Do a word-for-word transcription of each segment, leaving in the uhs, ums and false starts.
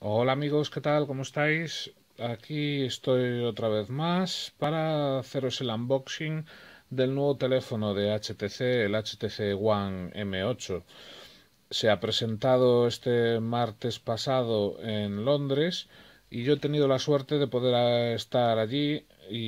Hola amigos, ¿qué tal? ¿Cómo estáis? Aquí estoy otra vez más para haceros el unboxing del nuevo teléfono de H T C, el H T C One M ocho. Se ha presentado este martes pasado en Londres y yo he tenido la suerte de poder estar allí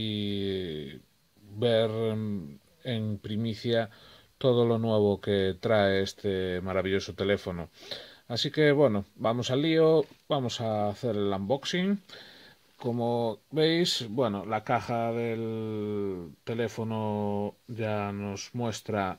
y ver en, en primicia todo lo nuevo que trae este maravilloso teléfono. Así que bueno, vamos al lío, vamos a hacer el unboxing. Como veis, bueno, la caja del teléfono ya nos muestra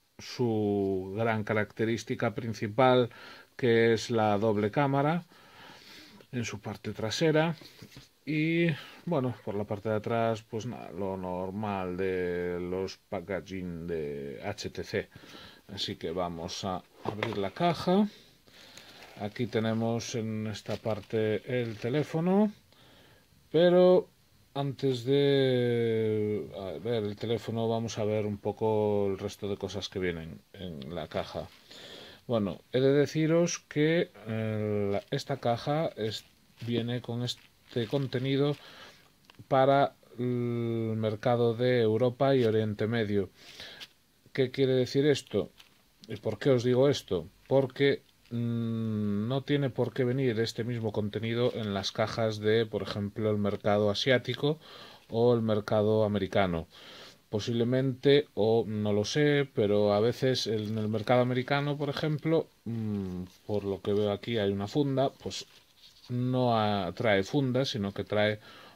su gran característica principal, que es la doble cámara en su parte trasera. Y bueno, por la parte de atrás, pues nada, lo normal de los packaging de H T C. Así que vamos a abrir la caja. Aquí tenemos en esta parte el teléfono, pero antes de ver el teléfono vamos a ver un poco el resto de cosas que vienen en la caja. Bueno, he de deciros que eh, esta caja es, viene con este contenido para el mercado de Europa y Oriente Medio. ¿Qué quiere decir esto? ¿Y por qué os digo esto? Porque mmm, no tiene por qué venir este mismo contenido en las cajas de, por ejemplo, el mercado asiático o el mercado americano. Posiblemente, o no lo sé, pero a veces en el mercado americano, por ejemplo, mmm, por lo que veo aquí hay una funda, pues no a, trae funda, sino que trae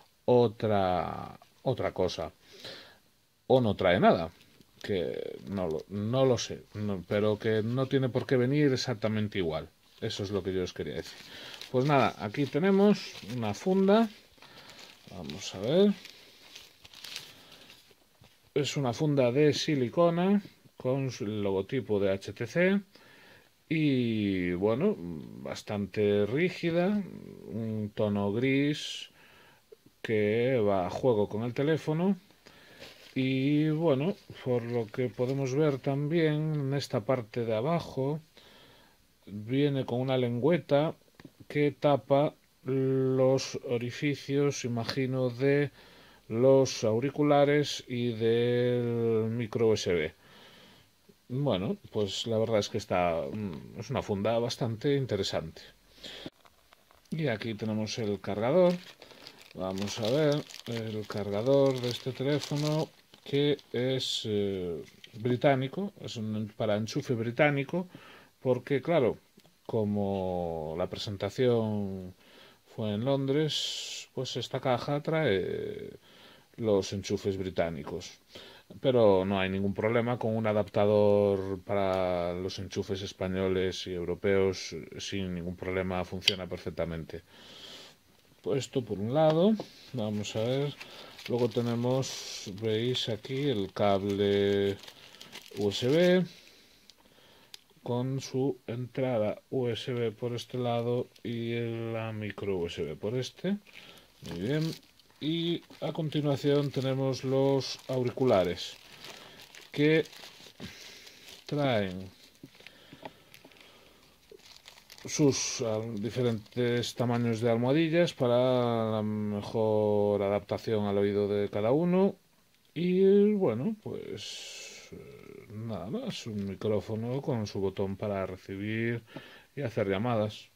otra, otra cosa. O no trae nada, que no lo, no lo sé, no, pero que no tiene por qué venir exactamente igual. Eso es lo que yo os quería decir. Pues nada, aquí tenemos una funda. Vamos a ver. Es una funda de silicona con el logotipo de H T C. Y bueno, bastante rígida, un tono gris que va a juego con el teléfono. Y bueno, por lo que podemos ver también en esta parte de abajo, viene con una lengüeta que tapa los orificios, imagino, de los auriculares y del micro U S B. Bueno, pues la verdad es que está, es una funda bastante interesante. Y aquí tenemos el cargador. Vamos a ver el cargador de este teléfono, que es eh, británico, es un para enchufe británico, porque claro, como la presentación fue en Londres, pues esta caja trae los enchufes británicos. Pero no hay ningún problema con un adaptador para los enchufes españoles y europeos, sin ningún problema funciona perfectamente. Esto por un lado, vamos a ver. Luego tenemos, veis aquí el cable U S B con su entrada U S B por este lado y la micro U S B por este. Muy bien. Y a continuación tenemos los auriculares que traen sus uh, diferentes tamaños de almohadillas para la mejor adaptación al oído de cada uno. Y bueno, pues eh, nada más, un micrófono con su botón para recibir y hacer llamadas.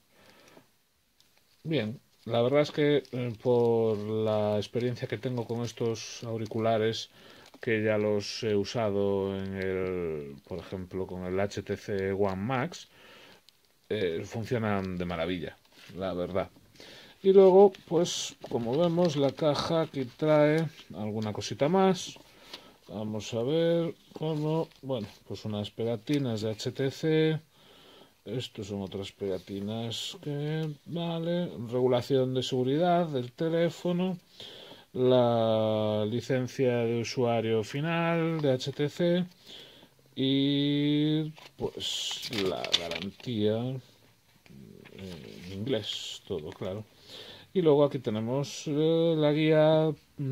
Bien, la verdad es que eh, por la experiencia que tengo con estos auriculares, que ya los he usado en el, por ejemplo, con el H T C One Max, eh, funcionan de maravilla, la verdad. Y luego, pues como vemos, la caja aquí trae alguna cosita más. Vamos a ver cómo, bueno, pues unas pegatinas de H T C. Estos son otras pegatinas que, vale, regulación de seguridad del teléfono, la licencia de usuario final de H T C y pues la garantía en inglés, todo claro. Y luego aquí tenemos eh, la guía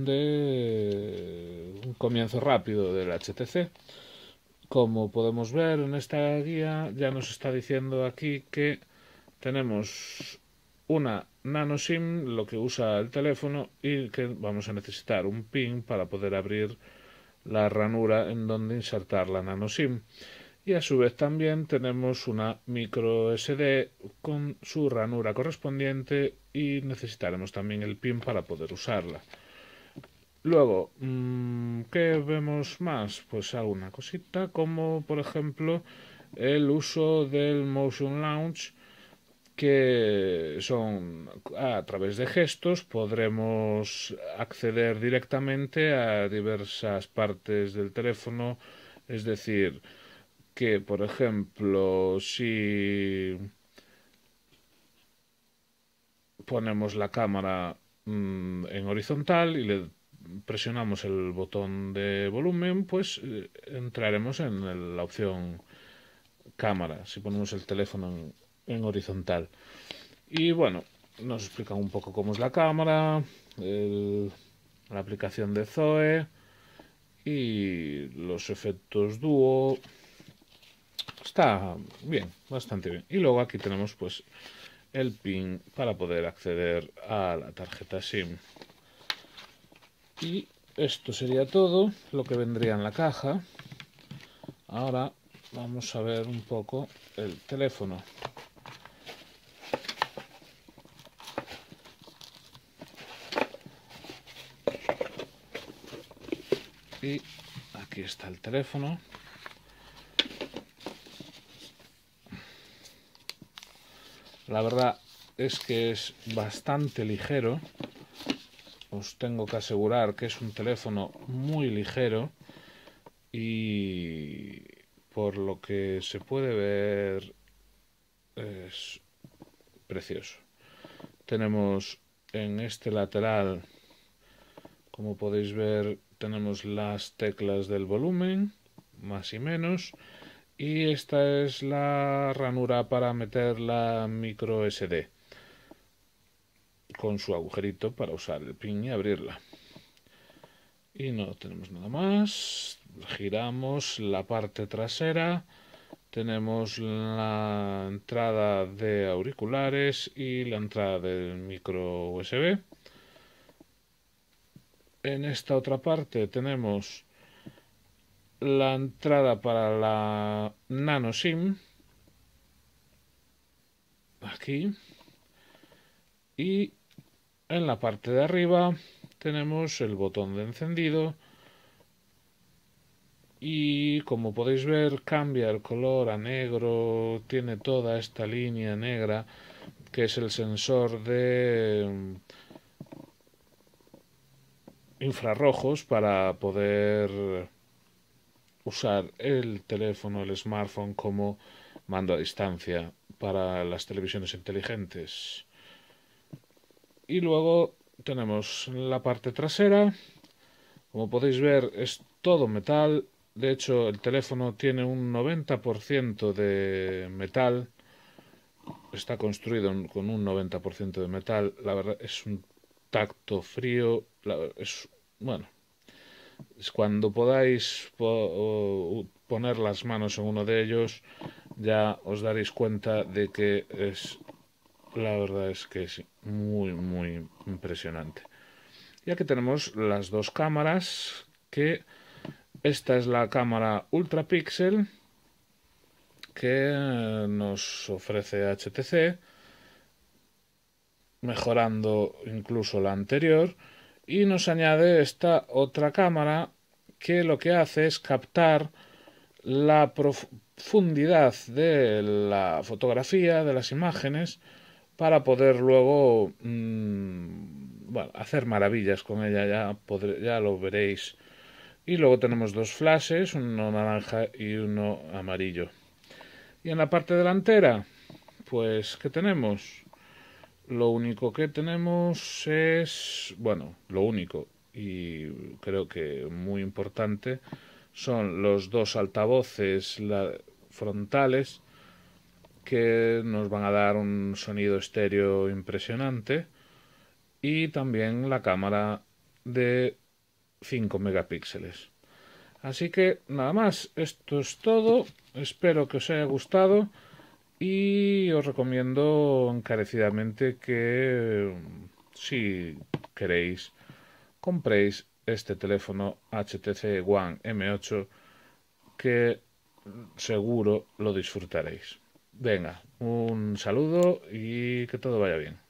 de un comienzo rápido del H T C. Como podemos ver en esta guía, ya nos está diciendo aquí que tenemos una nano SIM, lo que usa el teléfono, y que vamos a necesitar un pin para poder abrir la ranura en donde insertar la nano SIM. Y a su vez también tenemos una micro S D con su ranura correspondiente y necesitaremos también el pin para poder usarla. Luego, ¿qué vemos más? Pues alguna cosita como por ejemplo el uso del Motion Launch, que son a través de gestos podremos acceder directamente a diversas partes del teléfono. Es decir, que por ejemplo si ponemos la cámara mmm, en horizontal y le presionamos el botón de volumen, pues eh, entraremos en el, la opción cámara si ponemos el teléfono en, en horizontal. Y bueno, nos explican un poco cómo es la cámara, el, la aplicación de Zoe y los efectos dúo. Está bien, bastante bien. Y luego aquí tenemos pues el pin para poder acceder a la tarjeta SIM. Y esto sería todo lo que vendría en la caja. Ahora vamos a ver un poco el teléfono. Y aquí está el teléfono. La verdad es que es bastante ligero. Os tengo que asegurar que es un teléfono muy ligero y por lo que se puede ver es precioso. Tenemos en este lateral, como podéis ver, tenemos las teclas del volumen, más y menos, y esta es la ranura para meter la micro S D con su agujerito para usar el pin y abrirla. Y no tenemos nada más. Giramos la parte trasera, tenemos la entrada de auriculares y la entrada del micro U S B. En esta otra parte tenemos la entrada para la nano SIM, aquí, y en la parte de arriba tenemos el botón de encendido y como podéis ver cambia el color a negro, tiene toda esta línea negra que es el sensor de infrarrojos para poder usar el teléfono, el smartphone como mando a distancia para las televisiones inteligentes. Y luego tenemos la parte trasera, como podéis ver es todo metal. De hecho el teléfono tiene un noventa por ciento de metal, está construido con un noventa por ciento de metal. La verdad es un tacto frío, es bueno, es cuando podáis po poner las manos en uno de ellos ya os daréis cuenta de que es, la verdad es que es muy muy impresionante. Y aquí tenemos las dos cámaras, que esta es la cámara Ultra Pixel que nos ofrece H T C, mejorando incluso la anterior, y nos añade esta otra cámara que lo que hace es captar la profundidad de la fotografía, de las imágenes, para poder luego mmm, bueno, hacer maravillas con ella, ya, podré, ya lo veréis. Y luego tenemos dos flashes, uno naranja y uno amarillo. Y en la parte delantera, pues, ¿qué tenemos? Lo único que tenemos es, bueno, lo único y creo que muy importante son los dos altavoces frontales que nos van a dar un sonido estéreo impresionante y también la cámara de cinco megapíxeles. Así que nada más, esto es todo, espero que os haya gustado y os recomiendo encarecidamente que si queréis compréis este teléfono H T C One M ocho, que seguro lo disfrutaréis. Venga, un saludo y que todo vaya bien.